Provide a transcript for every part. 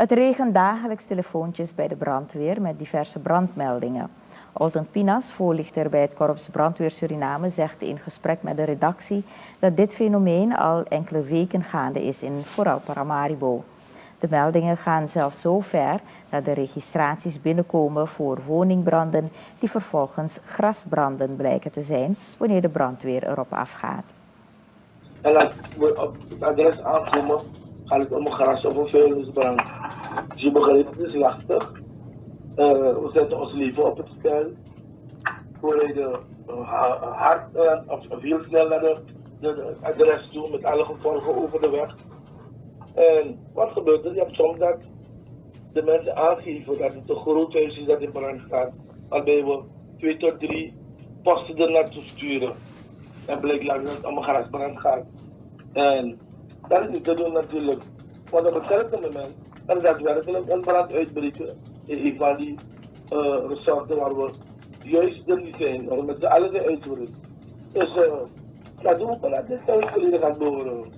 Het regent dagelijks telefoontjes bij de brandweer met diverse brandmeldingen. Olten Pinas, voorlichter bij het Korps Brandweer Suriname, zegt in gesprek met de redactie dat dit fenomeen al enkele weken gaande is in vooral Paramaribo. De meldingen gaan zelfs zo ver dat de registraties binnenkomen voor woningbranden die vervolgens grasbranden blijken te zijn wanneer de brandweer erop afgaat. En als we op het adres aankomen, gaat het om een gras of een vuilnisbrand. Dus je begrijpt, het is lastig. We zetten ons leven op het spel. We rijden hard of heel snel naar het adres toe met alle gevolgen over de weg. En wat gebeurt er? Je hebt soms dat de mensen aangeven dat het een groot huis is dat in brand staat. Waarbij we 2 tot 3 posten er naartoe sturen. En blijkt dat het om een grasbrand gaat. En dat is niet te doen natuurlijk. Want op hetzelfde moment kan er daadwerkelijk een brand uitbreken in een van die resorten waar we juist er niet zijn, waar we met z'n allen zijn uitgerust. Dus dat doen we dat dit thuis volledig gaat behoren.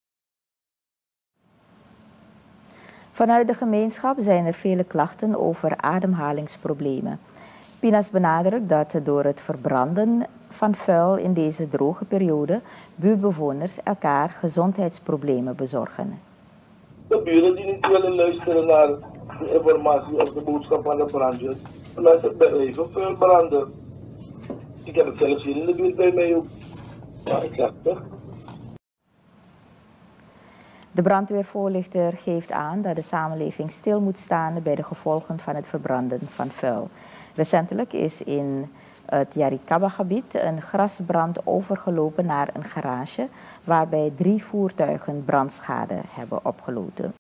Vanuit de gemeenschap zijn er vele klachten over ademhalingsproblemen. Pinas benadrukt dat door het verbranden van vuil in deze droge periode buurtbewoners elkaar gezondheidsproblemen bezorgen. De buren die niet willen luisteren naar de informatie of de boodschap van de brandweer, de mensen blijven vuil branden. Ik heb het zelfs hier in de buurt bij mij ook. Ja, ik zeg het. De brandweervoorlichter geeft aan dat de samenleving stil moet staan bij de gevolgen van het verbranden van vuil. Recentelijk is in het Yarikaba-gebied een grasbrand overgelopen naar een garage, waarbij 3 voertuigen brandschade hebben opgelopen.